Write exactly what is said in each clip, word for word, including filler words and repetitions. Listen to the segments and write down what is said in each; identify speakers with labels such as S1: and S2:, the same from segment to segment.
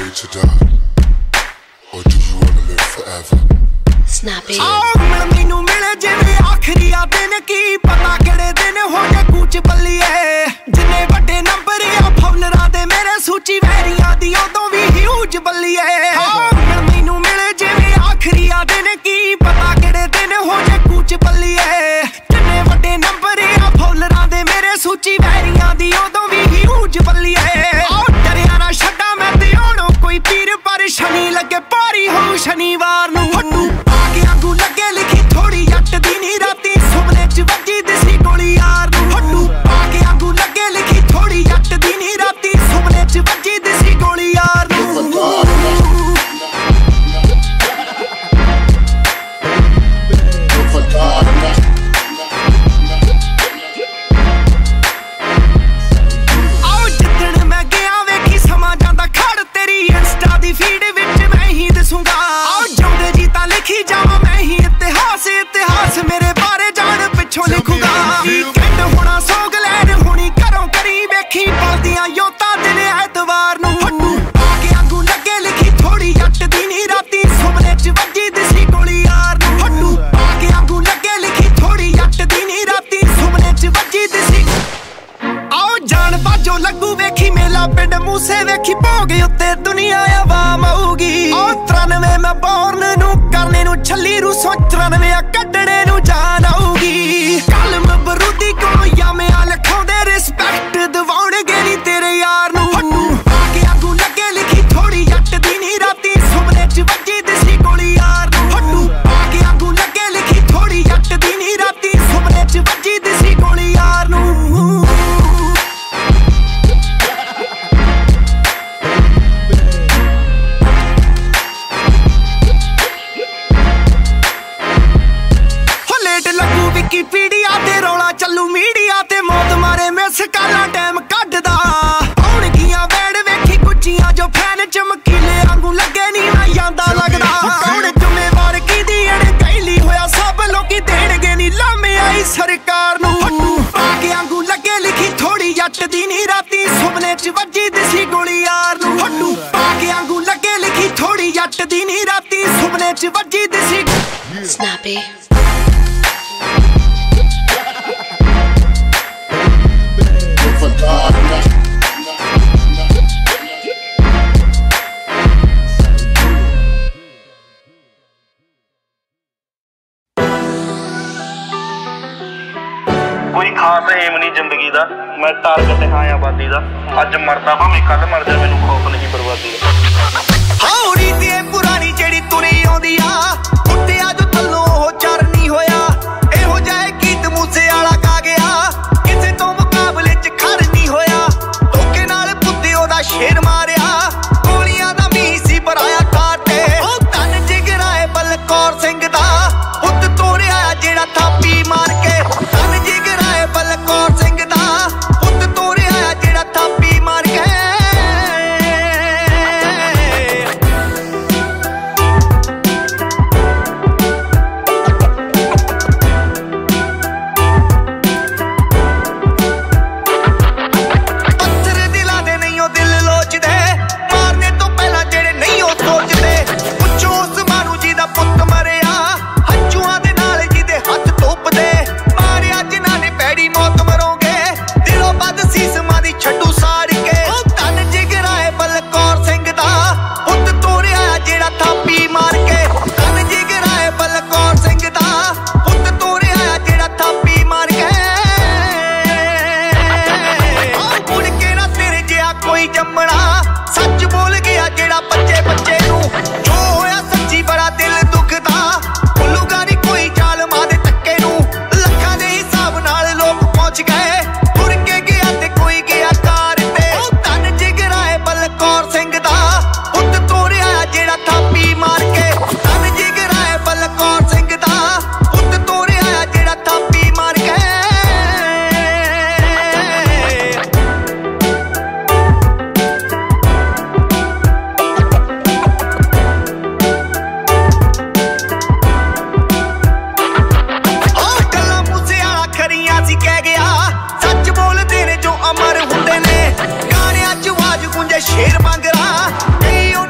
S1: ready to die, or do you wanna live forever?
S2: Snappy.
S3: मैनू मिले जिवें आखरी आ दिन की पता किहड़े दिन हो जा कूच बल्लीए जिन्ने वड्डे नंबर आ फौलरां दे मेरे सूची वैरियां दी उदों भी ह्यूज बल्लीए मैनू मिले जिवें आखरी आ दिन की पता किहड़े दिन हो जा कूच बल्लीए जिन्ने वड्डे नंबर आ फौलरां दे मेरे सूची वैरियां दी उदों भी ह्यूज बल्लीए डरिया ना छड्डा मैं ते होणों कोई पीर पर शनि लगे भारी हो शनिवार नूं आगे आगू लगे लिखी थोड़ी जट दी नी राती सुपने च वजी दिसी गोली यार नूं हड्डू आगे आगू लगे लिखी थोड़ी जट दी नी राती सुपने च वजी दिसी गोली यार नूं आओ जिद्दण मैं गया वेखी समा जांदा खड़ तेरी इंस्टा दी फीड विच मैं ही दसूंगा आओ जांदे जी तां लिखी जावां मैं ही इतिहास इतिहास मेरे बारे जान पिछों लिखूंगा वीकेंड होना सोगलैंड होनी घरों करी वेखी बलदियां योता दिन ऐतवार नूं हड्डू आगे आगू लगे लिखी थोड़ी जट दी नी राती सुपने च वजी दिसी गोली यार नूं हड्डू आगे आगू लगे लिखी थोड़ी जट दी नी राती सुपने च वजी दिसी आओ जान बाजो लगू वेखी मेला पिंड मूसे वेखी भोग उत्ते दुनिया आवाम आऊगी ओ तिरानवे मैं बॉर्न नू करने नू छली रूसों तिरानवे कड्डणे नू जान आऊगी कलम बरूदी कोलों यामिया लिखाउंदे रिस्पैक्ट दिवाउणगे नी तेरे यार नू हड्डू आगे आगू लगे लिखी थोड़ी जट दी नी राती सुपने च वजी दिसी गोली यार नू हड्डू आगे आगू लगे लिखी थोड़ी जट दी नी राती सुपने च वजी दिसी गोली यार नू विकीपीडिया ते रौला चलू मीडिया ते मौत मारे मिस काला टाइम कड्डदा आउणगियां वैड़ वेखी गुज्जियां जो फैन चमकीले आंगू लगे नी मैं जांदा लगदा कौन जिम्मेवार कीदी अणगैली होया सब लोकी देणगे नी लामे आई सरकार नूं हड्डू आगे आंगू लगे लिखी थोड़ी जट दी नी राती सुपने च वजी दिसी गोली यार नूं हड्डू आगे आंगू लगे लिखी थोड़ी जट दी नी राती सुपने च वजी दिसी
S2: Snappy.
S4: कोई खास एम नहीं जिंदगी दा मैं टारगेट हाँ आबादी दा अज मरदा भावें कल मर जा मैनू खौफ नहीं बर्बादी दा
S3: हाउड़ी दी पुरानी जेड़ी तुरी आउंदी आ कुत्तिया जो थल्लों ओह चर नहीं होया एहो जाए गीत मूसे वाला गा गया किसे तो मुकाबले च खर नहीं होया धोखे नाल पुत्ते ओदा शेर मारिया गोलियां दा मींह सी भराया काटे ओ धन जिगराए बलकौर सिंह दा पुत्त तोड़िया जेड़ा थापी मार के धन जिगराए बलकौर सिंह दा पुत्त तोड़िया जेड़ा थापी मार के शेर मंगरा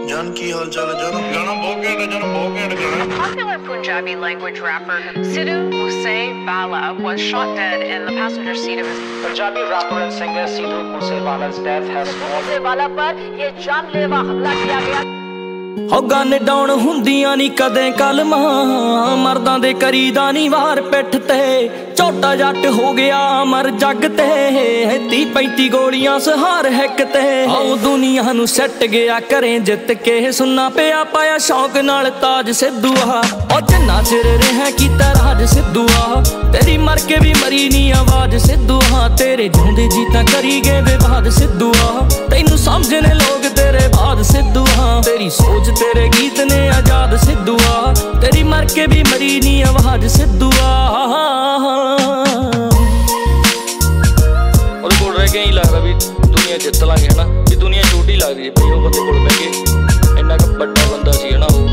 S4: जान की हाल चाल है जान? गाना बहुत घैंट है जान, बहुत घैंट गाना।
S5: Popular Punjabi language rapper Sidhu Moosewala was shot dead in the passenger seat of his
S6: Punjabi rapper and singer Sidhu Moosewala's death has caused
S5: Moosewala पर ये जानलेवा हमला किया गया।
S3: ਹੋ ਗਨ ਡਾਉਣ ਹੁੰਦੀਆਂ ਨੀ ਕਦੇ ਕਲਮਾਂ ਮਰਦਾਂ ਦੇ ਕਰੀਦਾ ਨੀ ਵਾਰ ਪਿੱਠ ਤੇ ਝੋਟਾ ਜੱਟ ਹੋ ਗਿਆ ਮਰ ਜੱਗ ਤੇ ਤੀਹ ਪੈਂਤੀ ਗੋਲੀਆਂ ਸਹਾਰ ਹਿੱਕ ਤੇ ਆਉ ਦੁਨੀਆ ਨੂੰ ਸੱਟ ਗਿਆ ਘਰੇ ਜਿੱਤ ਕੇ ਸੁਣਨਾ ਪਿਆ ਪਾਇਆ ਸ਼ੌਕ ਨਾਲ ਤਾਜ ਸਿੱਧੂਆ ਉਹ ਜਿੰਨਾ ਚਿਰ ਰਿਹਾ ਕੀਤਾ ਰਾਜ ਸਿੱਧੂਆ ਤੇਰੀ ਮਰ ਕੇ ਵੀ ਮਰੀ ਨੀ ਆਵਾਜ਼ ਸਿੱਧੂਆ ਤੇਰੇ ਜਿਉਂਦੇ ਜੀ ਤਾਂ ਕਰੀ ਗਏ ਵਿਵਾਦ ਸਿੱਧੂਆ ਤੈਨੂੰ ਸਮਝਣੇ ਲੋਕ ਤੇਰੇ ਬਾਦ ਸਿੱਧੂਆ ਤੇਰੀ ਸੋਚ तेरे गीत ने आजाद सिद्धूआ तेरी मर के भी मरी नी आवाज सिद्धूआ ਉਹਦੇ ਕੋਲ ਰਹਿ ਕੇ ਹੀ ਲੱਗਦਾ ਵੀ ਦੁਨੀਆ ਜਿੱਤ ਲਾਂਗੇ ਹਨਾ ਵੀ ਦੁਨੀਆ ਛੋਟੀ ਲੱਗਦੀ ਹੈ ਬਈ ਉਹ ਬੰਦੇ ਕੋਲ ਬਹਿ ਕੇ ਇੰਨਾ ਕੁ ਵੱਡਾ ਬੰਦਾ ਸੀ ਹਨਾ ਉਹ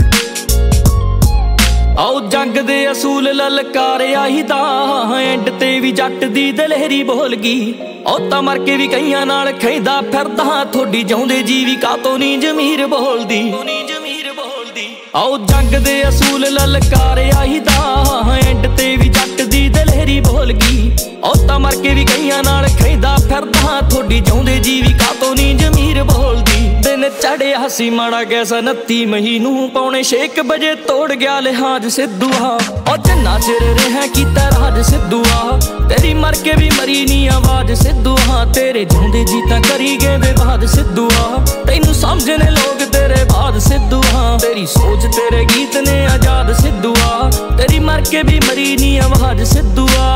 S3: ਆਓ ਜੰਗ ਦੇ ਅਸੂਲ ਲਲਕਾਰਿਆ ਹੀ ਤਾਂ ਐਂਡ ਤੇ ਵੀ ਜੱਟ ਦੀ ਦਲੇਰੀ ਬੋਲ ਗਈ ਉਹ ਤਾਂ ਮਰ ਕੇ ਵੀ ਕਈਆਂ ਨਾਲ ਖੈਂਦਾ ਫਿਰਦਾ ਥੋੜੀ ਜਾਉਂਦੇ ਜੀ ਵੀ ਕਾਤੋਂ ਨੀ ਜ਼ਮੀਰ ਬੋਲਦੀ ਆਓ ਜੰਗ ਦੇ ਅਸੂਲ ਲਲਕਾਰਿਆ ਹੀ ਤਾਂ ਐਂਡ ਤੇ ਵੀ ਜੱਟ ਦੀ ਦਲੇਰੀ ਬੋਲ ਗਈ ਉਹ ਤਾਂ ਮਰ ਕੇ ਵੀ ਕਈਆਂ ਨਾਲ ਖੈਂਦਾ ਫਿਰਦਾ ਥੋੜੀ ਜਾਉਂਦੇ ਜੀ ਵੀ ਕਾਤੋਂ ਨੀ ਜ਼ਮੀਰ ਬੋਲਦੀ ਦਿਨ ਚੜਿਆ ਸੀ ਮਾੜਾ ਗੈਸ ਉਨੱਤੀ ਮਈ ਨੂੰ ਪੌਣੇ ਛੇ ਵਜੇ ਤੋੜ ਗਿਆ ਲਿਹਾਜ਼ ਸਿੱਧੂਆ ਉਹ ਜਿੰਨਾ ਚਿਰ ਰਿਹਾ ਕੀਤਾ ਰਾਜ ਸਿੱਧੂਆ ਤੇਰੀ ਮਰ ਕੇ ਵੀ ਮਰੀ ਨੀ ਆਵਾਜ਼ ਸਿੱਧੂਆ ਤੇਰੇ ਜਿਉਂਦੇ ਜੀ ਤਾਂ ਕਰੀ ਗਏ ਵਿਵਾਦ ਸਿੱਧੂਆ ਤੈਨੂੰ ਸਮਝਣੇ ਲੋਕ ਤੇਰੇ ਬਾਦ ਸਿੱਧੂਆ ਤੇਰੀ ਸੋਚ ਤੇਰੇ ਗੀਤ ਨੇ ਆਜ਼ਾਦ ਸਿੱਧੂਆ ਤੇਰੀ ਮਰ ਕੇ ਵੀ ਮਰੀ ਨੀ ਆਵਾਜ਼ ਸਿੱਧੂਆ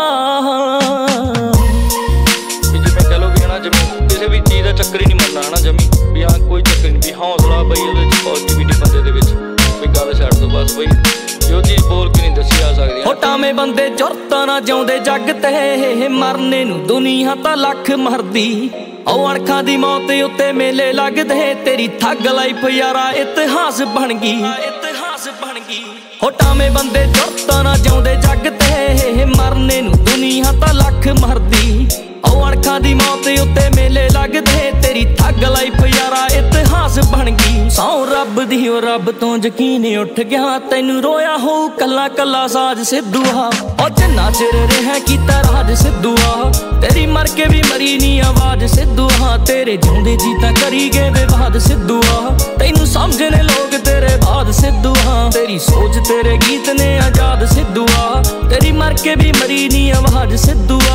S3: ਜਿਵੇਂ ਕਹ ਲੋ ਵੀ ਹਨਾ ਜਿਵੇਂ ਕਿਸੇ ਵੀ ਚੀਜ਼ ਦਾ ਚੱਕਰ ਹੀ ਨਹੀਂ ਮੰਨਣਾ ਹਨਾ ਜਮੀ ਵੀ ਹਾਂ ਕੋਈ ਚੱਕਰ ਨਹੀਂ ਵੀ ਹੌਸਲਾ ਬਈ ਉਹਦੇ ਚ ਪੋਜ਼ਿਟਿਵਿਟੀ ਬੰਦੇ ਦੇ ਵਿੱਚ ਵੀ ਗੱਲ ਛੱਡ ਦੋ ਬਸ ਬਈ ਜੋ ਚੀਜ਼ ਬੋਲ ਕੇ ਨਹੀਂ ਦੱਸੀ ਆ ਸਕਦੀ ਹੋਟਾਵੇਂ ਬੰਦੇ ਜੁਰਤਾਂ ਨਾ ਜਿਉਂਦੇ ਜੱਗ ਤੇ ਮਰਨੇ ਨੂੰ ਦੁਨੀਆ ਤਾਂ ਲੱਖ ਮਰਦੀ ਉਹ ਅਣਖਾਂ ਦੀ ਮੌਤ ਉੱਤੇ ਮੇਲੇ ਲੱਗਦੇ ਤੇਰੀ ਠੱਗ ਲਾਈਫ ਯਾਰਾ ਇਤਿਹਾਸ ਬਣ ਗਈ ਇਤਿਹਾਸ ਬਣ ਗਈ ਹੋਟਾਵੇਂ ਬੰਦੇ ਜੁਰਤਾਂ ਨਾ ਜਿਉਂਦੇ ਜੱਗ ਤੇ ਮਰਨੇ ਨੂੰ ਦੁਨੀਆ ਤਾਂ ਲੱਖ ਮਰਦੀ ਉਹ ਅਣਖਾਂ ਦੀ ਮੌਤ ਉੱਤੇ ਮੇਲੇ ਲੱਗਦੇ ਤੇਰੀ ਠੱਗ ਲਾਈਫ ਯਾਰਾ ਇਤਿਹਾਸ ਬਣ ਗਈ ਸੌ ਰੱਬ ਦੀ ਉਹ ਰੱਬ ਤੋਂ ਯਕੀਨ ਉੱਠ ਗਿਆ ਤੈਨੂੰ ਰੋਇਆ ਹੋਊ ਕੱਲਾ ਕੱਲਾ ਸਾਜ ਸਿੱਧੂਆ ਉਹ ਜਿੰਨਾ ਚਿਰ ਰਿਹਾ ਕੀਤਾ ਰਾਜ ਸਿੱਧੂਆ ਤੇਰੀ ਮਰ ਕੇ ਵੀ ਮਰੀ ਨੀ ਆਵਾਜ਼ ਸਿੱਧੂਆ ਤੇਰੇ ਜਿਉਂਦੇ ਜੀ ਤਾਂ ਕਰੀ ਗਏ ਵਿਵਾਦ ਸਿੱਧੂਆ ਤੈਨੂੰ ਸਮਝਣੇ ਲੋਕ ਤੇਰੇ ਬਾਦ ਸਿੱਧੂਆ ਤੇਰੀ ਸੋਚ ਤੇਰੇ ਗੀਤ ਨੇ ਆਜ਼ਾਦ ਸਿੱਧੂਆ ਤੇਰੀ ਮਰ ਕੇ ਵੀ ਮਰੀ ਨੀ ਆਵਾਜ਼ ਸਿੱਧੂਆ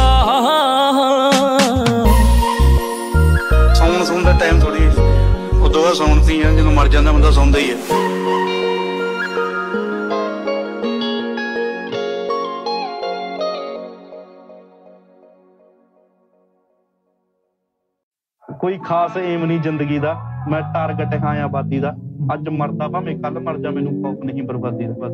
S7: ਸੌਣ ਸੌਣ ਦਾ ਟਾਈਮ ਥੋੜੀ ਉਦੋਂ ਬਾਅਦ ਸੌਣ ਦੀ ਆ ਜਦੋਂ ਮਰ ਜਾਂਦਾ ਬੰਦਾ ਸੌਂਦਾ ਹੀ ਆ
S4: ਕੋਈ ਖਾਸ ਏਮ ਨਹੀਂ ਜ਼ਿੰਦਗੀ ਦਾ ਮੈਂ ਟਾਰਗੇਟ ਹਾਂ ਆਬਾਦੀ ਦਾ ਅੱਜ ਮਰਦਾ ਭਾਵੇਂ ਕੱਲ ਮਰ ਜਾ ਮੈਨੂੰ ਖੌਫ ਨਹੀਂ ਬਰਬਾਦੀ ਦਾ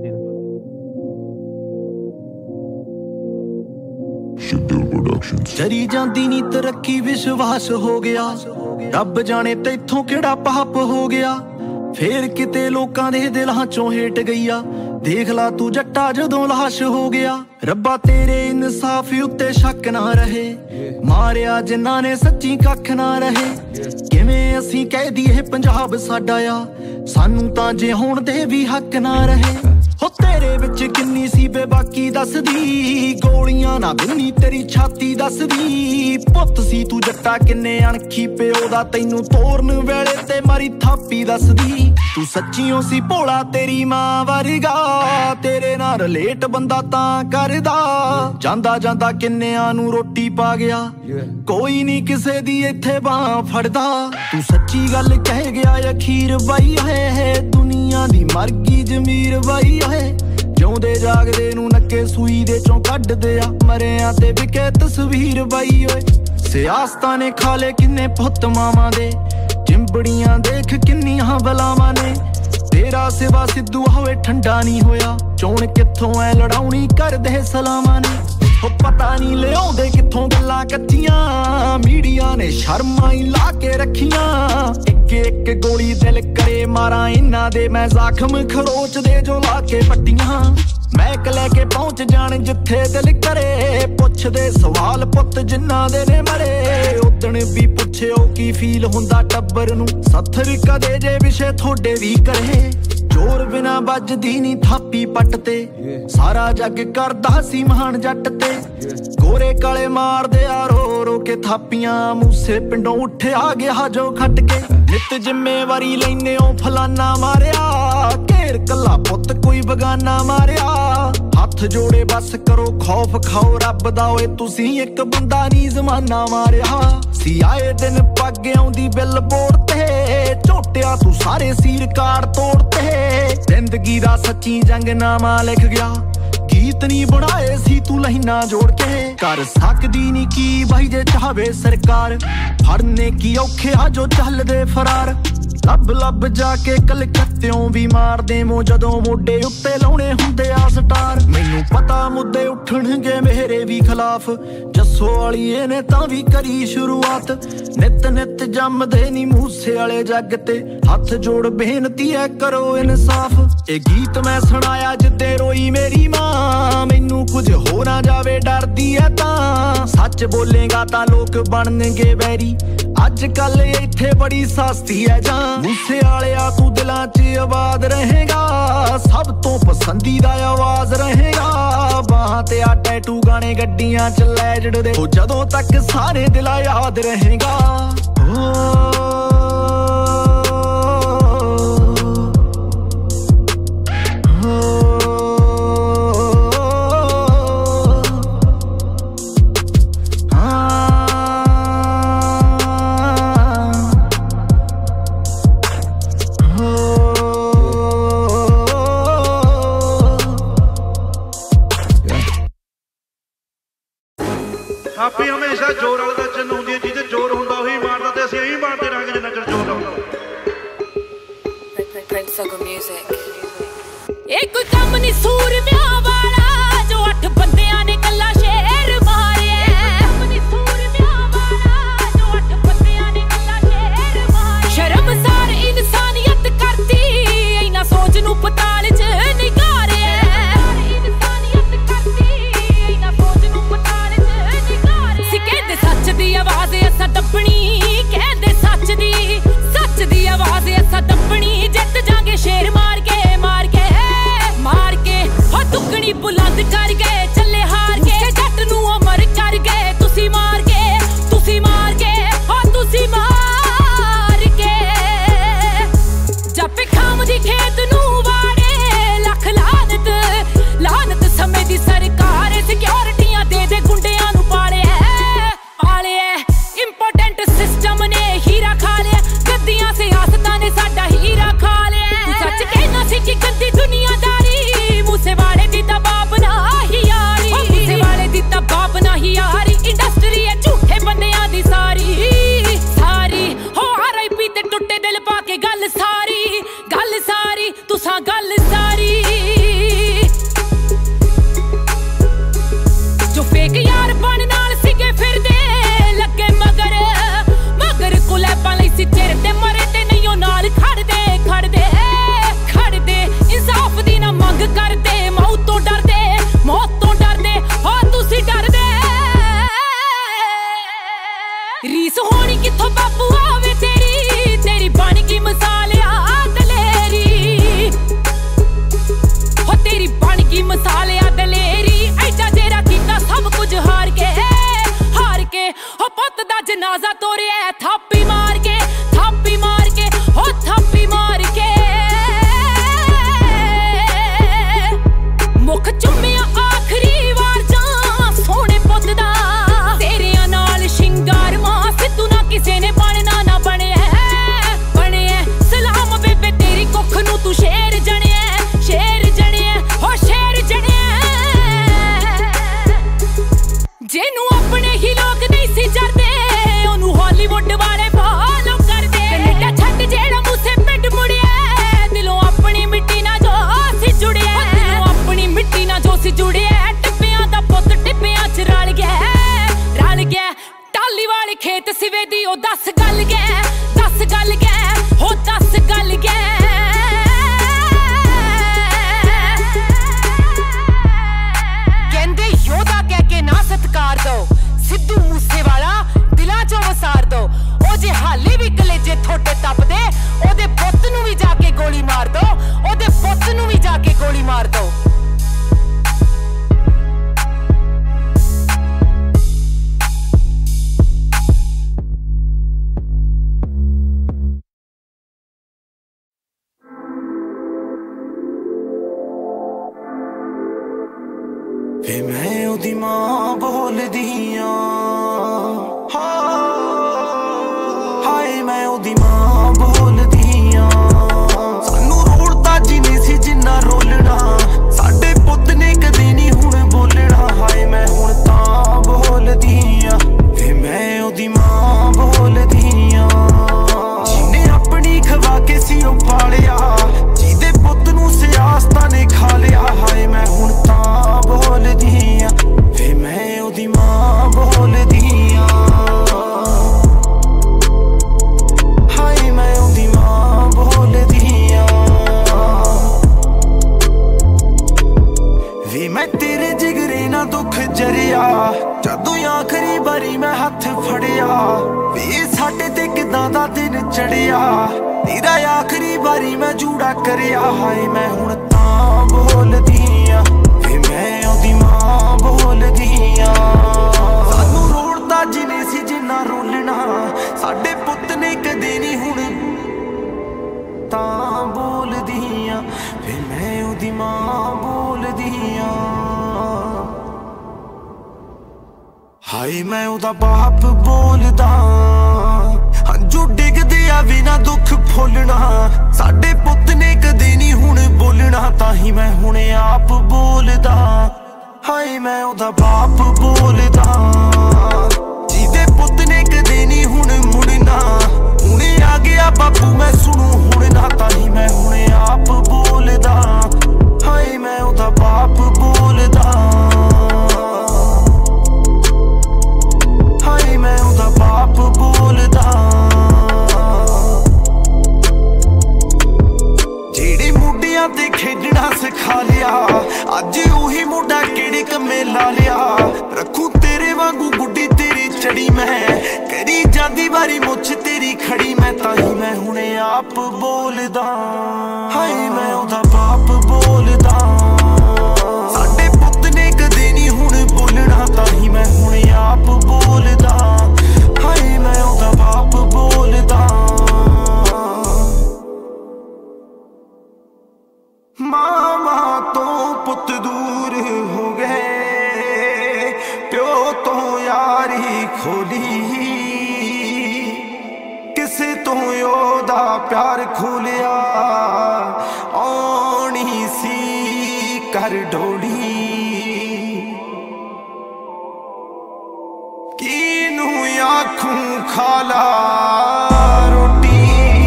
S3: ਜਰੀ ਜਾਂਦੀ ਨੀ ਤਰੱਕੀ ਵਿਸ਼ਵਾਸ ਹੋ ਗਿਆ ਰੱਬ ਜਾਣੇ ਤੈਥੋਂ ਕਿਹੜਾ ਪਾਪ ਹੋ ਗਿਆ ਫੇਰ ਕਿਤੇ ਲੋਕਾਂ ਦੇ ਦਿਲਾਂ ਚੋਂ ਹੇਟ ਗਈਆ ਦੇਖ ਲਾ ਤੂੰ ਜੱਟਾ ਜਦੋਂ ਲਾਸ਼ ਹੋ ਗਿਆ ਰੱਬਾ ਤੇਰੇ ਇਨਸਾਫ ਉੱਤੇ ਸ਼ੱਕ ਨਾ ਰਹੇ ਮਾਰਿਆ ਜਿਨ੍ਹਾਂ ਨੇ ਸੱਚੀ ਕੱਖ ਨਾ ਰਹੇ ਕਿਵੇਂ ਅਸੀਂ ਕਹਿ ਦਈਏ ਪੰਜਾਬ ਸਾਡਾ ਆ ਸਾਨੂੰ ਤਾਂ ਜੇ ਹੋਣ ਦੇ ਵੀ ਹੱਕ ਨਾ ਰਹੇ ਹੋ ਤੇਰੇ ਵਿੱਚ ਕਿੰਨੀ ਸੀ ਬੇਬਾਕੀ ਦੱਸਦੀ ਗੋਲੀਆਂ ਨਾ ਦੁਨੀ ਤੇਰੀ ਛਾਤੀ ਦੱਸਦੀ ਪੁੱਤ ਸੀ ਤੂੰ ਜੱਟਾ ਕਿੰਨੇ ਅਣਖੀ ਪਿਓ ਦਾ ਤੈਨੂੰ ਤੋਰਨ ਵੇਲੇ ਤੇ ਮਾਰੀ ਥਾਪੀ ਦੱਸਦੀ ਤੂੰ ਸੱਚੀਓ ਸੀ ਭੋਲਾ ਤੇਰੀ ਮਾਂ ਵਰਗਾ ਤੇਰੇ ਨਾਲ ਰਿਲੇਟ ਬੰਦਾ ਤਾਂ ਕਰਦਾ ਜਾਂਦਾ ਜਾਂਦਾ ਕਿੰਨਿਆਂ ਨੂੰ ਰੋਟੀ ਪਾ ਗਿਆ ਕੋਈ ਨਹੀਂ ਕਿਸੇ ਦੀ ਇੱਥੇ ਬਾਂਹ ਫੜਦਾ ਤੂੰ ਸੱਚੀ ਗੱਲ ਕਹਿ ਗਿਆ ਅਖੀਰ ਬਾਈ ਹੈ ਦੁਨੀਆ ਦੀ ਮਰ ਗਈ ਜ਼ਮੀਰ ਬਾਈ ਹੈ ਜਿਉਂਦੇ ਜਾਗਦੇ ਨੂੰ ਨੱਕੇ ਸੂਈ ਦੇ ਚੋਂ ਕੱਢਦੇ ਆ ਮਰਿਆਂ ਤੇ ਵਿਕੇ ਤਸਵੀਰ ਬਾਈ ਓਏ ਸਿਆਸਤਾਂ ਨੇ ਖਾ ਲਏ ਕਿੰਨੇ ਪੁੱਤ ਮਾਵਾਂ ਦੇ ਚਿੰਬੜੀਆਂ ਦੇਖ ਕਿੰਨੀਆਂ ਬਲਾਵਾਂ ਨੇ ਤੇਰਾ ਸਿਵਾ ਸਿੱਧੂ ਹੋਵੇ ਠੰਡਾ ਨਹੀਂ ਹੋਇਆ ਚੋਣ ਕਿੱਥੋਂ ਐ ਲੜਾਉਣੀ ਕਰਦੇ ਸਲਾਮਾਂ ਨੇ ਉਹ ਪਤਾ ਨਹੀਂ ਲਿਆਉਂਦੇ ਕਿੱਥੋਂ ਗੱਲਾਂ ਕੱਚੀਆਂ ਮੀਡੀਆ ਨੇ ਸ਼ਰਮਾਂ ਹੀ ਲਾ ਕੇ ਰੱਖੀਆਂ ਇੱਕ ਇੱਕ ਗੋਲੀ ਦਿਲ ਕਰੇ ਮਾਰਾਂ ਇਹਨਾਂ ਦੇ ਮੈਂ ਜ਼ਖਮ ਖਰੋਚ ਦੇ ਜੋ ਲਾ ਕੇ ਪੱਟੀਆਂ मैक लैके पहुंच जान जिथे दिल करे पुछदे सवाल पुत जिन्ना दे ने मरे उदण भी पुछियो की फील हुंदा टब्बर नूं सत्थर कदे जे विषे थोड़े भी करे जोर बिना बजदी नी थापी पट ते सारा जग करदा सी महान जट ते गोरे काले मारदे आ रो रो के थापियां मूसे पिंडों उठे आ गया जो खट के नित जिम्मेवारी लैने ओ फलाना मारिया घेर कला पुत कोई बगाना मारिया हथ जोड़े बस करो खौफ खाओ रब दा ओए तुसी एक बंदा नी जमाना मारिया सी आए दिन पग आउंदी बिल बोर्ड ते झोटिया तू सारे सीर कार तोड़ते जिंदगी दा सच्ची जंगनामा लिख गया गीत नी बनाए सी तू लहीना जोड़ के कर सकदी नी की भाई जे चाहे सरकार फड़ने की औखे आ जो चल दे फरार लब लब जाके कलकत्तियों भी मार देवो जदों मोडे उत्ते लाउणे हुंदे आ स्टार मैनू पता मुद्दे उठणगे मेरे भी खिलाफ जस्सो वाली ने तां भी करी शुरुआत नित नित जमदे नी मूसे वाले जग ते हथ जोड़ बेनती है करो इंसाफ ए गीत मैं सुनाया जिद्दे रोई मेरी मां मैनू कुछ हो ना जावे डरदी है तां सच बोलेगा तां लोग बनणगे बैरी अज कल इत्थे बड़ी सस्ती है जान मूसे वालिया तू दिलां च आबाद रहेगा सब तो पसंदीदा आवाज रहेगा बाहां ते आ टैटू गाने गड्डियां च लैजड़ दे जदों तक सारे दिला याद रहेगा ओ
S7: ਥਾਪੀ ਹਮੇਸ਼ਾ ਜ਼ੋਰ ਵਾਲੇ ਦਾ ਚਿੰਨ੍ਹ ਹੁੰਦੀ ਹੈ ਜਿਹਦੇ ਜ਼ੋਰ ਹੁੰਦਾ ਉਹੀ ਮਾਰਦਾ ਤੇ ਅਸੀਂ ਇਹੀ ਮਾਰਦੇ ਰਹਾਂਗੇ ਜਿੰਨਾ ਚਿਰ ਜ਼ੋਰ ਲਾਉਂਦਾ
S8: ਇਹ ਕੋਈ ਕੰਮ ਨਹੀਂ ਸੂਰ ਵਿਆਹ ਵਾਲਾ ਜੋ ਅੱਠ ਬੰਦਿਆਂ ਨੇ ਕੱਲਾ ਸ਼ੇਰ ਮਾਰਿਆ ਕੰਮ ਨਹੀਂ ਸੂਰ ਵਿਆਹ ਵਾਲਾ ਜੋ ਅੱਠ ਬੰਦਿਆਂ ਨੇ ਕੱਲਾ ਸ਼ੇਰ ਮਾਰਿਆ ਸ਼ਰਮਸਾਰ ਇਨਸਾਨੀਅਤ ਕਰਦੀ ਇਹਨਾਂ ਸੋਚ ਨੂੰ ਪਤਾਲ 'ਚ ਨਿਗਾਰਿਆ ਇਨਸਾਨੀਅਤ ਕਰਦੀ ਇਹਨਾਂ ਸੋਚ ਨੂੰ ਪਤਾਲ 'ਚ ਨਿਗਾਰਿਆ ਸੀ ਕਹਿੰਦੇ ਸੱਚ ਦੀ ਆਵਾਜ਼ ਅਸਾਂ ਟੱਪਣੀ ਕਹਿੰਦੇ ਸੱਚ ਦੀ ਸੱਚ ਦੀ ਆਵਾਜ਼ ਅਸਾਂ ਟੱਪਣੀ ਜਿੱਤ ਜਾਗੇ ਸ਼ੇਰ ਮਾਰ ਕੇ ਮਾਰ ਕੇ ਮਾਰ ਕੇ ਹੋ ਤੁਕਣੀ
S3: वे मैं ओदी मां बोलदी आं हाय मैं ओदी मां बोलदी आं सानू रोलदा जिन्नी सी जिन्ना रोलना साडे पुੱਤ ने कदे नहीं हुण बोलना हाय मैं हुण तां बोलदी आं वे मैं ओदी मां बोलदी आं जिन्ने अपनी खवा के सी ओ पालिया जिहदे पुੱਤ नूं सियासतां ने खा लिया हाय मैं हुण तां बोलदी आं वे मैं ओदी मां बोलदी आं हाय मैं ओदी मां बोलदी आं वे मैं तेरे जिगरे ना दुख जरिया जदों आखिरी बारी मैं हथ फड़िया वे साडे ते किदां दा दिन चढ़िया तेरा आखिरी बारी मैं जूड़ा करिया हाय मैं हुण तां बोलदी आं वे मैं ओदी मां बोलदी आं सानू रोलदा जिन्ने सी जिन्ना रोलना साडे पुੱਤ ने कदे नहीं हुण तां बोलदी आं वे मैं ओदी मां बोलदी आं हाय मैं ओदा बाप बोलदा हंजू डिगदे आ बिना दुख फुलना साडे पुੱਤ ने कदे नहीं हुण बोलना ताही मैं हुण आप बोलदा हाय मैं ओदा बाप बोलदा जिहदे पुੱਤ ने कदे नहीं हुण मुड़ना हुणे आ गया बापू मैं सुनू हुण ना ताही मैं हुण आप बोलदा हाय मैं ओदा बाप बोलदा हाय मैं ओदा बाप बोलदा जेड़े मुंडियां ते खेडना सिखा लिया अज उही मुंडा केड़े कम्मे ला लिया रखू तेरे वांगू गुड्डी तेरी चढ़ी मैं करी जांदी बारी मुछ तेरी खड़ी मैं ताही मैं हुणे आप बोलदा हाय मैं ओदा बाप बोलदा साडे पुੱਤ ने कदे नहीं हुण बोलना ताही मैं हुणे आप बोलदा हाय मैं ओदा बाप बोलदा मामा तो पुੱਤ दूर हो गए प्यो तो यारी खोली किसे तो ओदा प्यार खोलिया आनी सी कर ढोली कीनू आखूं खाला रोटी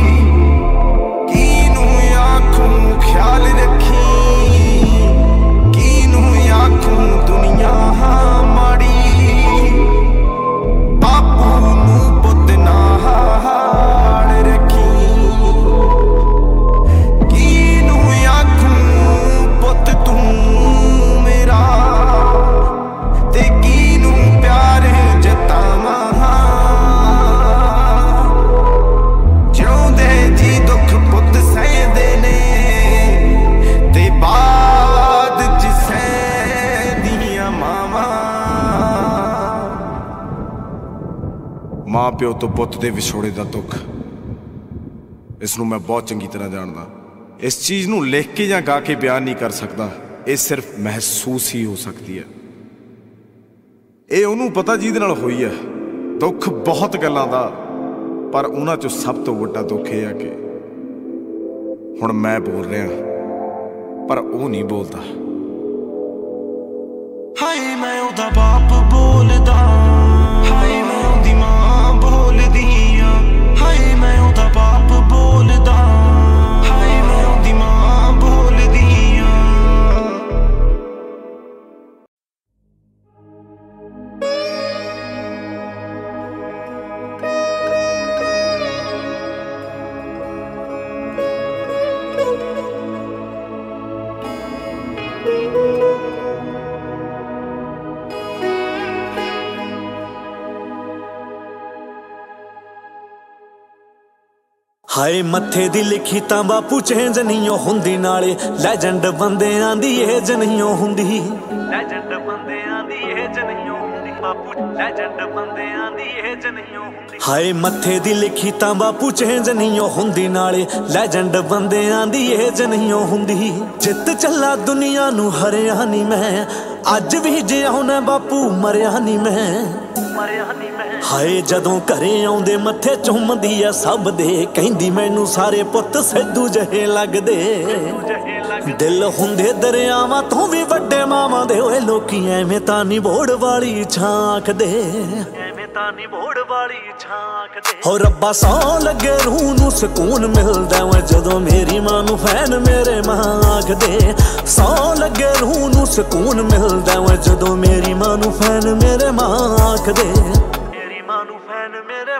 S3: कीनू आखूं ख्याल रखी कीनू आखूं दुनिया माड़ी बापू नू पुੱਤ नाल रखी कीनू आखूं पुੱਤ तू मेरा ते कीनू प्यार जतावां जिउंदे जी दुख पुੱਤ सहदे ने ते बाद च सहदियां मावां
S9: मां प्यो तो पुੱਤ ਦੇ ਵਿਛੋੜੇ ਦਾ ਦੁੱਖ ਇਸ ਨੂੰ ਮੈਂ ਬਹੁਤ ਚੰਗੀ ਤਰ੍ਹਾਂ ਜਾਣਦਾ ਇਸ ਚੀਜ਼ ਨੂੰ ਲਿਖ ਕੇ ਜਾਂ ਗਾ ਕੇ ਬਿਆਨ ਨਹੀਂ ਕਰ ਸਕਦਾ ਇਹ ਸਿਰਫ ਮਹਿਸੂਸ ਹੀ ਹੋ ਸਕਦੀ ਹੈ ਇਹ ਉਹਨੂੰ ਪਤਾ ਜਿਹਦੇ ਨਾਲ ਹੋਈ ਹੈ ਦੁੱਖ ਬਹੁਤ ਗੱਲਾਂ ਦਾ ਪਰ ਉਹਨਾਂ ਚੋਂ ਸਭ ਤੋਂ ਵੱਡਾ ਦੁੱਖ ਇਹ ਹੈ ਕਿ ਹੁਣ ਮੈਂ ਬੋਲ ਰਿਹਾ ਪਰ ਉਹ ਨਹੀਂ ਬੋਲਦਾ
S3: ਹਾਏ ਮੈਂ ਉਹਦਾ ਬਾਪ ਬੋਲਦਾ ਹਾਏ ਮੈਂ ਉਹਦੀ ਮਾਂ ਬੋਲਦੀ ਆਂ ਹਾਏ ਮੈਂ ਉਹਦਾ ਬਾਪ ਬੋਲਦਾ ਹਾਏ ਮੈਂ ਉਹਦੀ ਮਾਂ ਬੋਲਦੀ ਆਂ
S10: हाय मत्थे दी लिखी तां बापू चेंज नहीं हुंदी नाले लैजेंड बंदियां दी एज नहीं हुंदी लैजेंड बंदियां दी एज नहीं हुंदी बापू लैजेंड बंदियां दी एज नहीं हुंदी हाय मत्थे दी लिखी तां बापू चेंज नहीं हुंदी नाले लैजेंड बंदियां दी एज नहीं हुंदी जित चला दुनिया नू हरिया नी मैं अज भी जियाउना बापू मरिया नहीं मैं हाय जदों घरे आउंदे मत्थे चुमदी आ सब दे कहंदी मैनू सारे पुत सिद्धू जहे लगदे दिल हुंदे दरियावां तों भी वड्डे मावां दे ओए लोकी एवें तां नी बोड़ वाली छांक दे हो रब्बा सौ लगे रूह नूं सुकून मिलदा वे जदों मेरी मां नूं फैन मेरे मां आखदे सौ लगे रूह नूं सुकून मिलदा वे जदों मेरी मां नूं फैन मेरे मां आखदे मेरी मां नूं फैन मेरे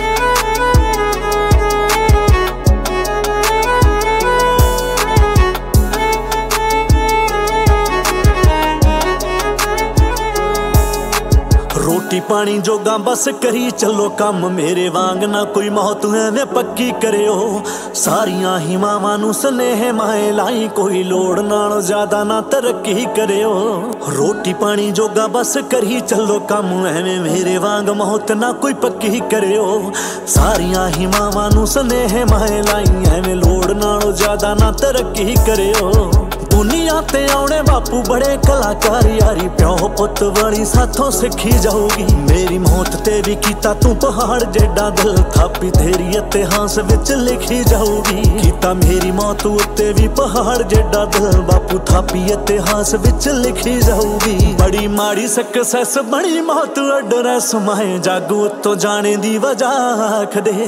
S10: रोटी पानी जोगा बस करी चलो कम मेरे वांग ना कोई मौत एवें पक्की करियो सारियां ही मावां नूं स्नेह माए लाई कोई लोड़ नालों ज्यादा ना तरक्की करियो रोटी पानी जोगा बस करी चलो कम एवें मेरे वांग मौत ना कोई पक्की करियो सारियां ही मावां नूं स्नेह माए लाई एवें लोड़ नालों ज्यादा ना तरक्की करियो दुनिया ते आउणे बापू बड़े कलाकार यारी प्यो पुत वाली साथों सिखी जाऊगी मेरी मौत ते भी कीता तू पहाड़ जेडा दिल थापी तेरी इतिहास विच लिखी जाऊगी कीता मेरी मौत उत्ते भी पहाड़ जेडा दिल बापू थापी इतिहास विच लिखी जाऊगी बड़ी माड़ी सक्सेस बड़ी मौत एड्रेस माए जागू तो जाने दी वजह आखदे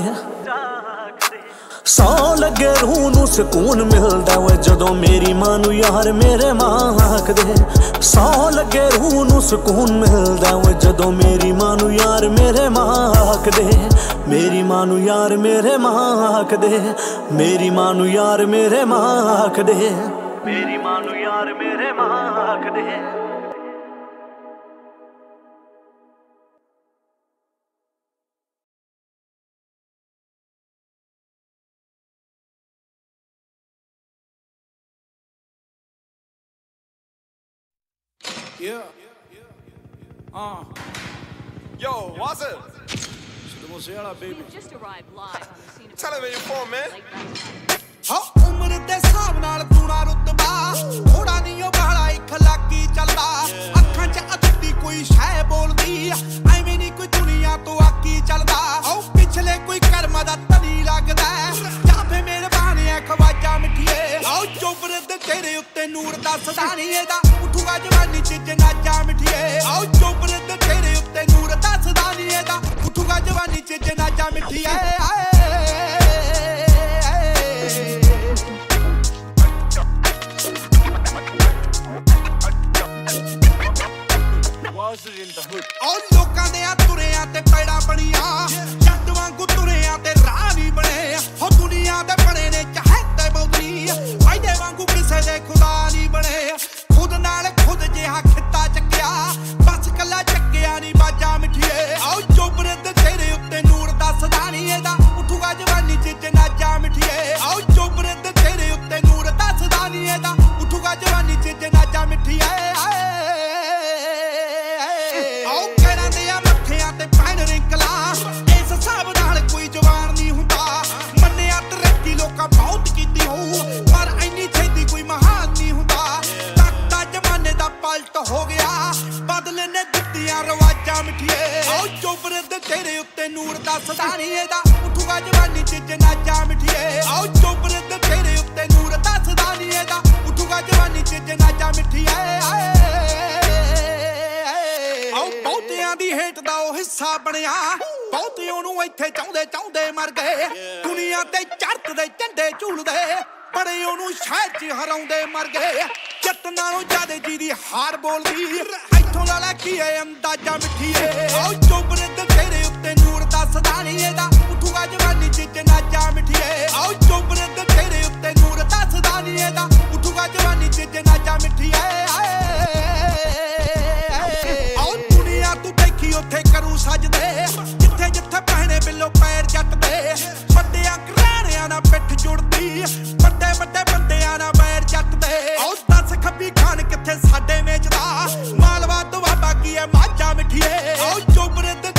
S10: सौ लगे रूह नूं सुकून मिलदा वे जदों मेरी मां नूं यार मेरे मां आखदे सौ लगे रूह नूं सुकून मिलदा वे जदों मेरी मां नूं यार मेरे मां आखदे मेरी मां नूं यार मेरे मां आखदे मेरी मां नूं यार मेरे मां आखदे मेरी मां नूं यार मेरे मां आखदे
S7: Yeah. Uh.
S11: Yo, what's up?
S7: Mosella, baby.
S8: Just arrived live on the scene of
S11: Television for man.
S3: हाँ उम्र दे साब नाल तूना रुतबा थोड़ा नहीं ओ बाला एक लाकी चलदा अखां च अदती कोई शै बोलदी ऐवें नहीं कोई दुनिया तो आकी चलदा ओ पिछले कोई कर्म दा तनी लगदा जां फे मेरे बाने खवाजा मिठिए ओ चोबर दे तेरे उत्ते नूर दा सदानी एदा उठूगा जवानी च जनाजा मिठिए ओ चोबर दे तेरे उत्ते नूर दा सदानी एदा उठूगा जवानी च जनाजा मिठिए और लोकां दे तुरियां ते पैड़ा बणियां जट वांगू तुरियां ते राह नहीं बने हो दुनिया दे बने ने चाहते बहुती फायदे वांगू किसे दे खुदा नहीं बने खुद नाल खुद जिहा खित्ता चक्किया बस कला चक्किया नहीं बाजा मिठिए आओ चोबरे ते तेरे उत्ते नूर दा सदानी एदा उठूगा जवानी च जनाजा मिठिए आओ चोबरे ते तेरे उत्ते नूर दा सदानी एदा उठूगा जवानी च जनाजा मिठिए बहुत कीती हो पर इन्नी छेती कोई महान नहीं हुंदा तकता जमाने दा पलट हो गया बदले ने दित्तियां रवाजा मिठिए आओ चोबरे दे तेरे उत्ते नूर दा सदानी एदा उठूगा जवानी च जनाजा मिठिए आओ चोबरे दे तेरे उत्ते नूर दा सदानी एदा उठूगा जवानी च जनाजा मिठिए आओ बहुतियां दी हेट दा ओ हिस्सा बनिया बहुते ओनू इत्थे चाहुंदे चाहुंदे मर गए दुनिया ते चढ़त दे झंडे झूलदे बड़े ओनू शहर च हराउंदे मर गए जट नालों ज्यादा जी दी हार बोलदी इत्थों लाला की है अंदाजा मिठिए आओ चोबरे ते तेरे उत्ते नूर दा सदानी एदा उठूगा जवानी च जनाजा मिठिए आओ चोबरे ते तेरे उत्ते नूर दा सदानी एदा उठूगा जवानी च जनाजा मिठिए आओ दुनिया तू देखी उत्थे करू सजदे जिथे जिथे पहने बिलो पैर जट दे बड्डियां घराणियां नाल पिठ जुड़दी बड्डे बड्डे बंदियां नाल पैर जट दे आओ दस खब्बी खान किथे साडे मेचदा मालवा दुआबा की है माझा मिठिए आओ चोबरे ते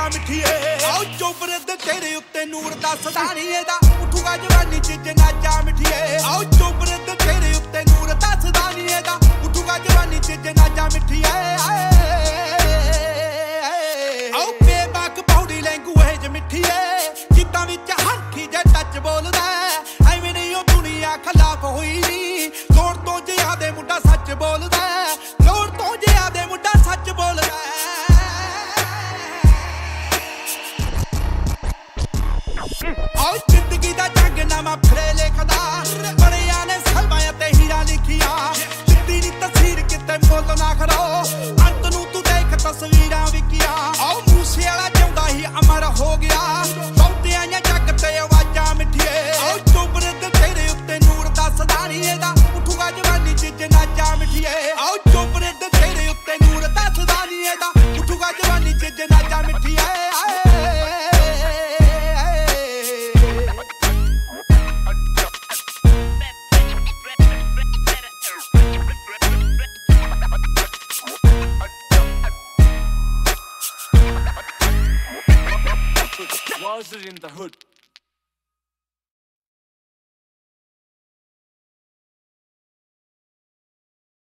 S3: ਮਿੱਠੀਏ ਆਓ ਚੋਬਰੇ ਦੇ ਤੇਰੇ ਉੱਤੇ ਨੂਰ ਦਾ ਸਦਾਨੀ ਇਹਦਾ ਉੱਠੂਗਾ ਜਵਾਨੀ ਚ ਜਨਾਜਾ ਮਿੱਠੀਏ ਆਓ ਚੋਬਰੇ ਦੇ ਤੇਰੇ ਉੱਤੇ ਨੂਰ ਦਾ ਸਦਾਨੀ ਇਹਦਾ ਉੱਠੂਗਾ ਜਵਾਨੀ ਚ ਜਨਾਜਾ ਮਿੱਠੀਏ ਆਓ ਬੇਬਾਕ ਬੌਡੀ ਲੈਂਗੁਏਜ ਮਿੱਠੀਏ ਜਿੱਦਾਂ ਵਿੱਚ ਹਰਖੀ ਜੇ ਟੱਚ ਬੋਲਦਾ ਐਵੇਂ ਨਹੀਂ ਉਹ ਦੁਨੀਆ ਖਿਲਾਫ ਹੋਈ ਨੀ ਲੋੜ ਤੋਂ ਜ਼ਿਆਦੇ ਮੁੰਡਾ ਸੱਚ ਬੋਲਦਾ ਲੋੜ ਤੋਂ ਜ਼ਿਆਦੇ ਮੁੰਡਾ ਸੱਚ ਬੋਲਦਾ ਆਓ ਜ਼ਿੰਦਗੀ ਦਾ ਜੰਗ ਨਾਮਾ ਫਰੇ ਲਿਖਦਾ ਬੜਿਆਂ ਨੇ ਸਲਮਾਂ ਤੇ ਹੀਰਾ ਲਿਖਿਆ ਜਿੱਦੀ ਨੀ ਤਸਵੀਰ ਕਿਤੇ ਮੁੱਲ ਨਾ ਖੜੋ ਅੰਤ ਨੂੰ ਤੂੰ ਦੇਖ ਤਸਵੀਰਾਂ ਵਿਕੀਆਂ ਆਓ ਮੂਸੇ ਵਾਲਾ ਜਿਉਂਦਾ ਹੀ ਅਮਰ ਹੋ ਗਿਆ ਬਹੁਤਿਆਂ ਜਾਂ ਜੱਗ ਤੇ ਆਵਾਜ਼ਾਂ ਮਿੱਠੀਏ ਆਓ ਚੋਬਰੇ ਤੇ ਤੇਰੇ ਉੱਤੇ ਨੂਰ ਦਾ ਸਦਾਨੀ ਇਹਦਾ ਉੱਠੂਗਾ ਜਵਾਨੀ ਚ ਜਨਾਜਾ ਮਿੱਠੀਏ ਆਓ ਚੋਬਰੇ ਤੇ ਤੇਰੇ ਉੱਤੇ ਨੂਰ ਦਾ ਸਦਾਨੀ ਇਹਦਾ ਉੱਠੂਗਾ ਜਵਾਨੀ ਚ ਜਨਾਜਾ ਮਿੱਠੀਏ
S12: Was it in the hood?